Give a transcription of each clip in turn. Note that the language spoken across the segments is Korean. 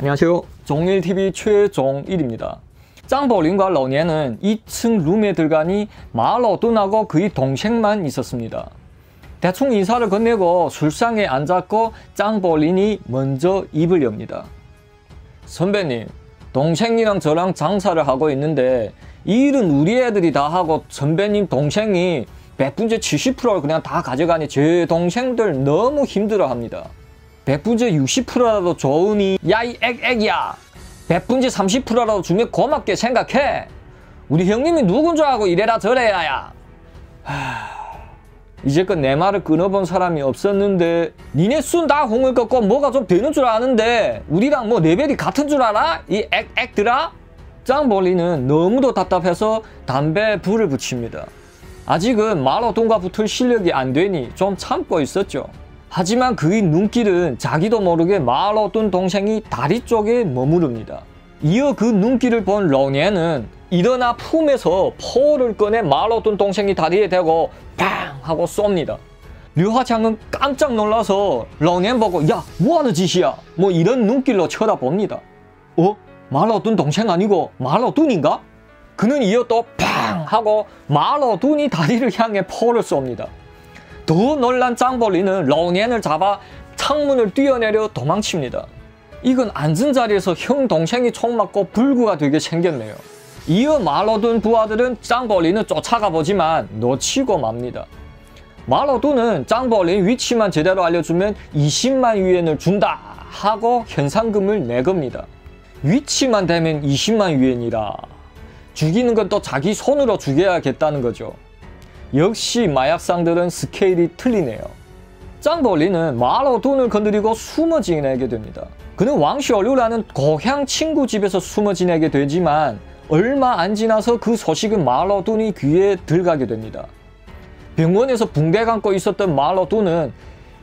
안녕하세요. 종일TV 최종일입니다. 짱버린과 러니에는 2층 룸에 들어가니 마러둔하고 그의 동생만 있었습니다. 대충 인사를 건네고 술상에 앉았고 짱버린이 먼저 입을 엽니다. 선배님, 동생이랑 저랑 장사를 하고 있는데 이 일은 우리 애들이 다 하고 선배님 동생이 백분제 70%를 그냥 다 가져가니 제 동생들 너무 힘들어합니다. 백분제 60%라도 좋으니 야 이 액이야, 백분제 30%라도 주면 고맙게 생각해. 우리 형님이 누군 줄 알고 이래라 저래야 야. 이제껏 내 말을 끊어본 사람이 없었는데 니네 순 다 홍을 꺾고 뭐가 좀 되는 줄 아는데 우리랑 뭐 레벨이 같은 줄 알아? 이 액들아? 짱벌리는 너무도 답답해서 담배에 불을 붙입니다. 아직은 마러둔과 붙을 실력이 안 되니 좀 참고 있었죠. 하지만 그의 눈길은 자기도 모르게 마러둔 동생이 다리 쪽에 머무릅니다. 이어 그 눈길을 본 러니에는 일어나 품에서 포를 꺼내 마러둔 동생이 다리에 대고 팡! 하고 쏩니다. 류화창은 깜짝 놀라서 러니에 보고 야 뭐하는 짓이야? 뭐 이런 눈길로 쳐다봅니다. 마러둔 동생 아니고 마러둔인가? 그는 이어 또 팡! 하고 마러둔이 다리를 향해 포를 쏩니다. 더 놀란 짱벌리는 러니엔을 잡아 창문을 뛰어내려 도망칩니다. 이건 앉은 자리에서 형 동생이 총 맞고 불구가 되게 생겼네요. 이어 마러둔 부하들은 짱벌리는 쫓아가 보지만 놓치고 맙니다. 마러둔은 짱벌리 위치만 제대로 알려주면 20만 위엔을 준다 하고 현상금을 내겁니다. 위치만 되면 20만 위엔이라 죽이는 건 또 자기 손으로 죽여야겠다는 거죠. 역시 마약상들은 스케일이 틀리네요. 짱벌리는 마러둔을 건드리고 숨어 지내게 됩니다. 그는 왕시얼류라는 고향 친구 집에서 숨어 지내게 되지만 얼마 안 지나서 그 소식은 마러둔이 귀에 들어가게 됩니다. 병원에서 붕대 감고 있었던 마러둔은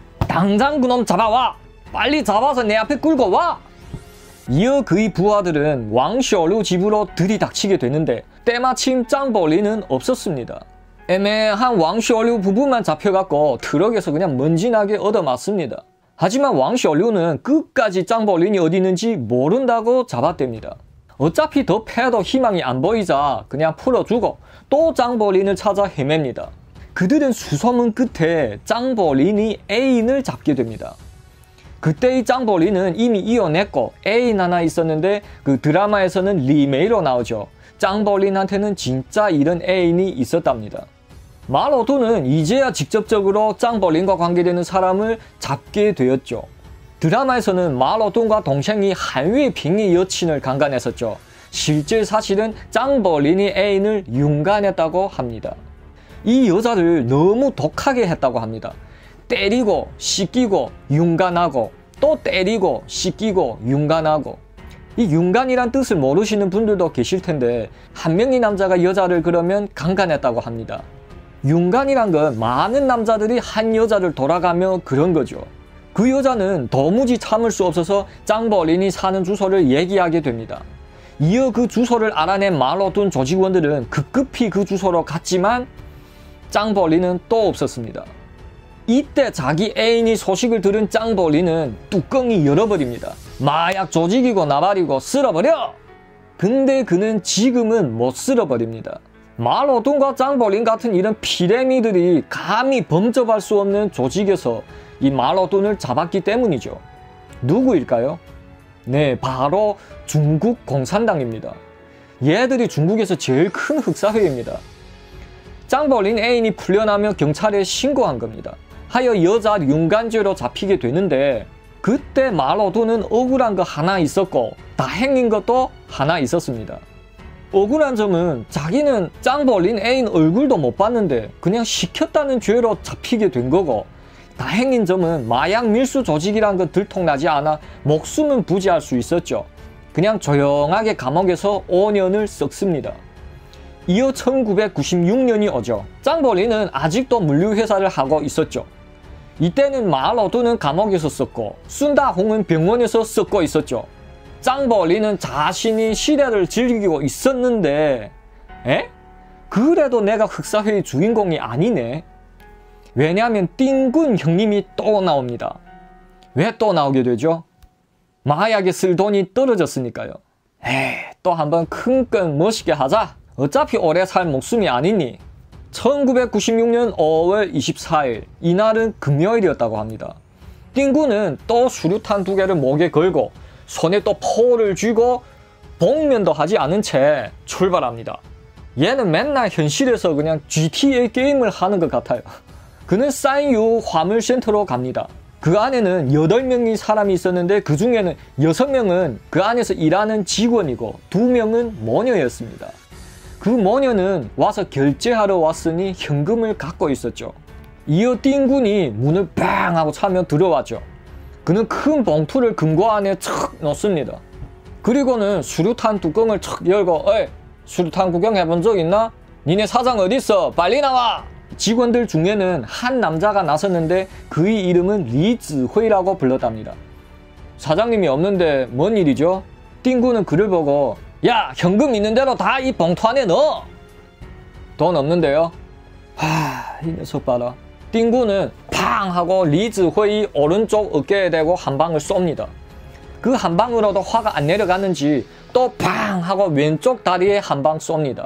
당장 그놈 잡아와! 빨리 잡아서 내 앞에 끌고 와! 이어 그의 부하들은 왕시얼류 집으로 들이닥치게 되는데 때마침 짱벌리는 없었습니다. 애매한 왕시얼류 부부만 잡혀갖고 트럭에서 그냥 먼지나게 얻어맞습니다. 하지만 왕시얼류는 끝까지 짱벌린이 어디 있는지 모른다고 잡아댑니다. 어차피 더 패도 희망이 안 보이자 그냥 풀어주고 또 짱벌린을 찾아 헤맵니다. 그들은 수소문 끝에 짱벌린이 애인을 잡게 됩니다. 그때의 짱벌린은 이미 이혼했고 애인 하나 있었는데 그 드라마에서는 리메이로 나오죠. 짱벌린한테는 진짜 이런 애인이 있었답니다. 마러둔은 이제야 직접적으로 짱벌린과 관계되는 사람을 잡게 되었죠. 드라마에서는 마러둔과 동생이 한위 빙의 여친을 강간했었죠. 실제 사실은 짱벌린이 애인을 윤간했다고 합니다. 이 여자를 너무 독하게 했다고 합니다. 때리고 씻기고 윤간하고 또 때리고 씻기고 윤간하고. 이 윤간이란 뜻을 모르시는 분들도 계실 텐데 한 명의 남자가 여자를 그러면 강간했다고 합니다. 윤간이란 건 많은 남자들이 한 여자를 돌아가며 그런 거죠. 그 여자는 도무지 참을 수 없어서 짱벌린이 사는 주소를 얘기하게 됩니다. 이어 그 주소를 알아낸 마러둔 조직원들은 급급히 그 주소로 갔지만 짱벌린은 또 없었습니다. 이때 자기 애인이 소식을 들은 짱벌린은 뚜껑이 열어버립니다. 마약 조직이고 나발이고 쓸어버려! 근데 그는 지금은 못 쓸어버립니다. 마러둔과 짱벌린 같은 이런 피레미들이 감히 범접할 수 없는 조직에서 이 마러둔을 잡았기 때문이죠. 누구일까요? 네, 바로 중국 공산당입니다. 얘들이 중국에서 제일 큰 흑사회입니다. 짱벌린 애인이 풀려나며 경찰에 신고한 겁니다. 하여 여자 윤간죄로 잡히게 되는데 그때 마러둔은 억울한 거 하나 있었고 다행인 것도 하나 있었습니다. 억울한 점은 자기는 짱벌린 애인 얼굴도 못 봤는데 그냥 시켰다는 죄로 잡히게 된 거고, 다행인 점은 마약 밀수 조직이란 건 들통나지 않아 목숨은 부지할 수 있었죠. 그냥 조용하게 감옥에서 5년을 썩습니다. 이어 1996년이 오죠. 짱벌린은 아직도 물류회사를 하고 있었죠. 이때는 마러둔은 감옥에서 썩고 순다홍은 병원에서 썩고 있었죠. 짱벌리는 자신이 시대를 즐기고 있었는데 그래도 내가 흑사회의 주인공이 아니네. 왜냐하면 띵군 형님이 또 나옵니다. 왜 또 나오게 되죠? 마약에 쓸 돈이 떨어졌으니까요. 또 한번 큰 건 멋있게 하자. 어차피 오래 살 목숨이 아니니. 1996년 5월 24일 이날은 금요일이었다고 합니다. 띵구는 또 수류탄 2개를 목에 걸고 손에 또 포를 쥐고 복면도 하지 않은 채 출발합니다. 얘는 맨날 현실에서 그냥 GTA 게임을 하는 것 같아요. 그는 싸이유 화물센터로 갑니다. 그 안에는 8명의 사람이 있었는데 그 중에는 6명은 그 안에서 일하는 직원이고 2명은 모녀였습니다. 그 모녀는 와서 결제하러 왔으니 현금을 갖고 있었죠. 이어 띵군이 문을 빵 하고 차며 들어왔죠. 그는 큰 봉투를 금고 안에 척 넣습니다. 그리고는 수류탄 뚜껑을 척 열고 어이 수류탄 구경해본 적 있나? 니네 사장 어딨어? 빨리 나와! 직원들 중에는 한 남자가 나섰는데 그의 이름은 리즈회라고 불렀답니다. 사장님이 없는데 뭔 일이죠? 띵구는 그를 보고 야 현금 있는 대로 다 이 봉투 안에 넣어! 돈 없는데요? 이 녀석 봐라. 띵구는 팡 하고 리즈회의 오른쪽 어깨에 대고 한 방을 쏩니다. 그 한 방으로도 화가 안 내려가는지 또 팡 하고 왼쪽 다리에 한 방 쏩니다.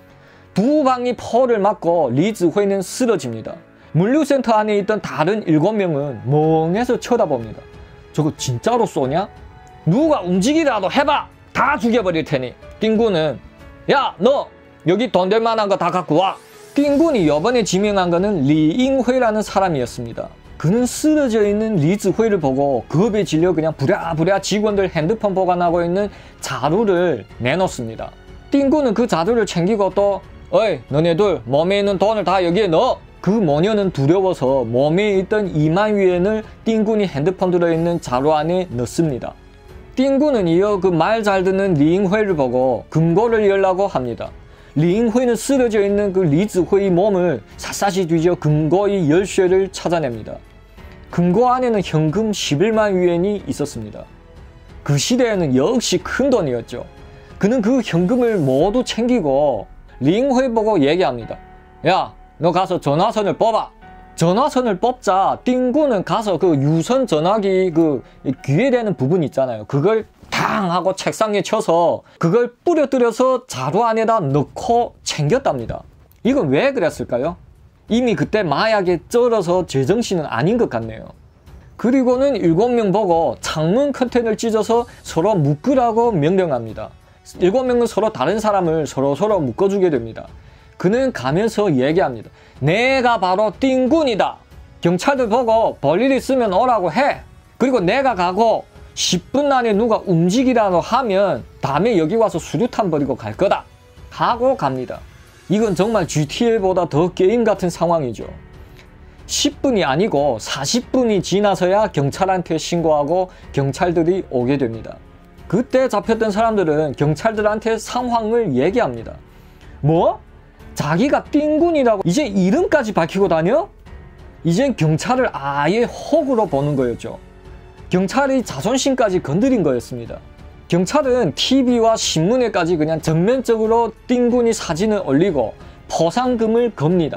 2방이 포를 맞고 리즈회는 쓰러집니다. 물류센터 안에 있던 다른 7명은 멍해서 쳐다봅니다. 저거 진짜로 쏘냐? 누가 움직이라도 해봐! 다 죽여버릴 테니. 띵군은 야 너 여기 돈 될 만한 거 다 갖고 와! 띵군이 이번에 지명한 거는 리잉회라는 사람이었습니다. 그는 쓰러져 있는 리즈회를 보고 겁에 질려 그냥 부랴부랴 직원들 핸드폰 보관하고 있는 자루를 내놓습니다. 띵군은 그 자루를 챙기고 또 어이 너네들 몸에 있는 돈을 다 여기에 넣어! 그 모녀는 두려워서 몸에 있던 2만 위엔을 띵군이 핸드폰 들어있는 자루 안에 넣습니다. 띵군은 이어 그 말 잘 듣는 리잉회를 보고 금고를 열라고 합니다. 리잉회는 쓰러져 있는 그 리즈회의 몸을 샅샅이 뒤져 금고의 열쇠를 찾아냅니다. 금고 안에는 현금 11만 위엔이 있었습니다. 그 시대에는 역시 큰 돈이었죠. 그는 그 현금을 모두 챙기고 리잉회 보고 얘기합니다. 야, 너 가서 전화선을 뽑아. 전화선을 뽑자 띵구는 가서 그 유선 전화기 그 귀에 대는 부분 있잖아요. 그걸 탕 하고 책상에 쳐서 그걸 뿌려뜨려서 자루 안에다 넣고 챙겼답니다. 이건 왜 그랬을까요? 이미 그때 마약에 쩔어서 제정신은 아닌 것 같네요. 그리고는 7명 보고 창문 커튼을 찢어서 서로 묶으라고 명령합니다. 7명은 서로 다른 사람을 서로 묶어주게 됩니다. 그는 가면서 얘기합니다. 내가 바로 띵군이다. 경찰들 보고 볼일 있으면 오라고 해. 그리고 내가 가고 10분 안에 누가 움직이라고 하면 다음에 여기 와서 수류탄 버리고 갈 거다. 하고 갑니다. 이건 정말 GTA보다 더 게임 같은 상황이죠. 10분이 아니고 40분이 지나서야 경찰한테 신고하고 경찰들이 오게 됩니다. 그때 잡혔던 사람들은 경찰들한테 상황을 얘기합니다. 뭐? 자기가 띵군이라고 이제 이름까지 밝히고 다녀? 이젠 경찰을 아예 호구로 보는 거였죠. 경찰이 자존심까지 건드린 거였습니다. 경찰은 TV와 신문에까지 그냥 전면적으로 띵군이 사진을 올리고 포상금을 겁니다.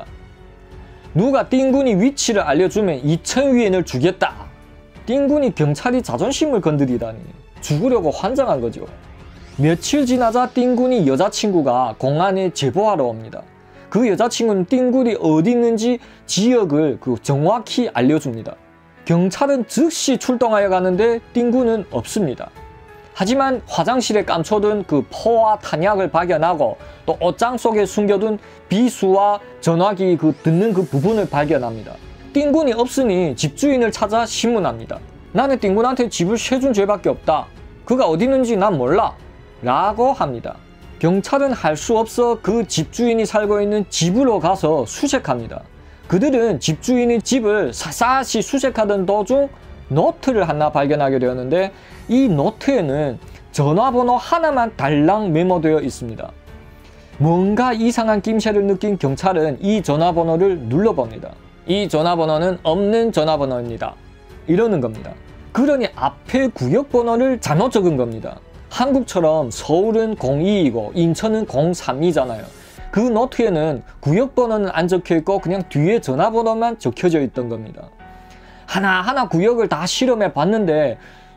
누가 띵군이 위치를 알려주면 2,000위엔을 주겠다. 띵군이 경찰이 자존심을 건드리다니 죽으려고 환장한 거죠. 며칠 지나자 띵군이 여자친구가 공안에 제보하러 옵니다. 그 여자친구는 띵군이 어디 있는지 지역을 정확히 알려줍니다. 경찰은 즉시 출동하여 가는데 띵군은 없습니다. 하지만 화장실에 감춰둔 그 포와 탄약을 발견하고 또 옷장 속에 숨겨둔 비수와 전화기 듣는 그 부분을 발견합니다. 띵군이 없으니 집주인을 찾아 신문합니다. 나는 띵군한테 집을 세준 죄밖에 없다. 그가 어디 있는지 난 몰라. 라고 합니다. 경찰은 할 수 없어 그 집주인이 살고 있는 집으로 가서 수색합니다. 그들은 집주인의 집을 샅샅이 수색하던 도중 노트를 하나 발견하게 되었는데 이 노트에는 전화번호 하나만 달랑 메모되어 있습니다. 뭔가 이상한 낌새를 느낀 경찰은 이 전화번호를 눌러봅니다. 이 전화번호는 없는 전화번호입니다. 이러는 겁니다. 그러니 앞에 구역번호를 잘못 적은 겁니다. 한국처럼 서울은 02이고 인천은 03이잖아요. 그 노트에는 구역번호는 안 적혀있고 그냥 뒤에 전화번호만 적혀져 있던 겁니다. 하나하나 구역을 다 실험해 봤는데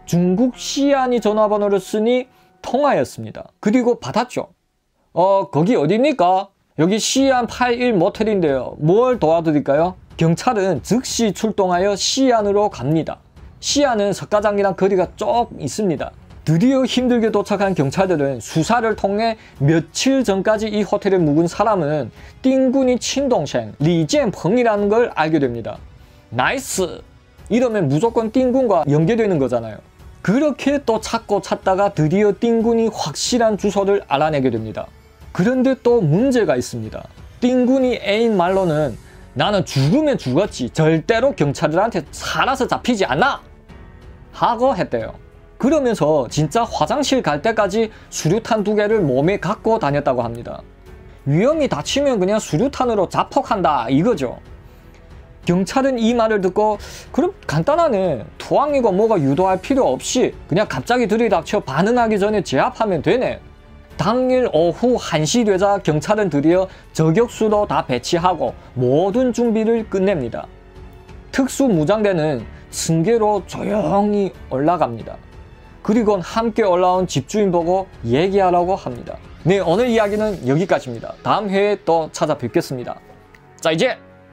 중국 시안이 전화번호를 쓰니 통화였습니다. 그리고 받았죠. 거기 어디입니까? 여기 시안 81 모텔인데요. 뭘 도와드릴까요? 경찰은 즉시 출동하여 시안으로 갑니다. 시안은 석가장이랑 거리가 조금 있습니다. 드디어 힘들게 도착한 경찰들은 수사를 통해 며칠 전까지 이 호텔에 묵은 사람은 띵군이 친동생 리젠펑이라는 걸 알게 됩니다. 나이스! 이러면 무조건 띵군과 연계되는 거잖아요. 그렇게 또 찾고 찾다가 드디어 띵군이 확실한 주소를 알아내게 됩니다. 그런데 또 문제가 있습니다. 띵군이 애인 말로는 나는 죽으면 죽었지 절대로 경찰들한테 살아서 잡히지 않아! 하고 했대요. 그러면서 진짜 화장실 갈 때까지 수류탄 2개를 몸에 갖고 다녔다고 합니다. 위험이 닥치면 그냥 수류탄으로 자폭한다 이거죠. 경찰은 이 말을 듣고 그럼 간단하네. 투항이고 뭐가 유도할 필요 없이 그냥 갑자기 들이닥쳐 반응하기 전에 제압하면 되네. 당일 오후 1시 되자 경찰은 드디어 저격수도 다 배치하고 모든 준비를 끝냅니다. 특수무장대는 승계로 조용히 올라갑니다. 그리고 함께 올라온 집주인 보고 얘기하라고 합니다. 네, 오늘 이야기는 여기까지입니다. 다음 회에 또 찾아뵙겠습니다. 자, 이제